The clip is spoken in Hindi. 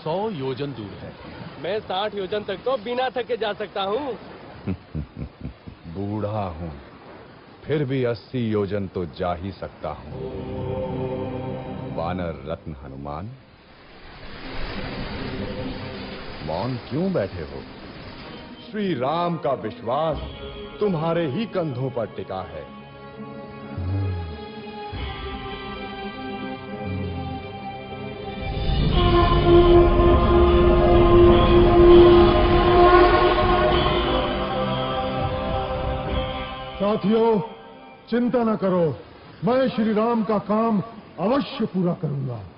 100 योजन दूर है। मैं 60 योजन तक तो बिना थके जा सकता हूँ। बूढ़ा हूँ, फिर भी 80 योजन तो जा ही सकता हूँ। वानर रत्न हनुमान, मौन क्यों बैठे हो? श्री राम का विश्वास तुम्हारे ही कंधों पर टिका है। साथियों, चिंता न करो, मैं श्री राम का काम अवश्य पूरा करूंगा।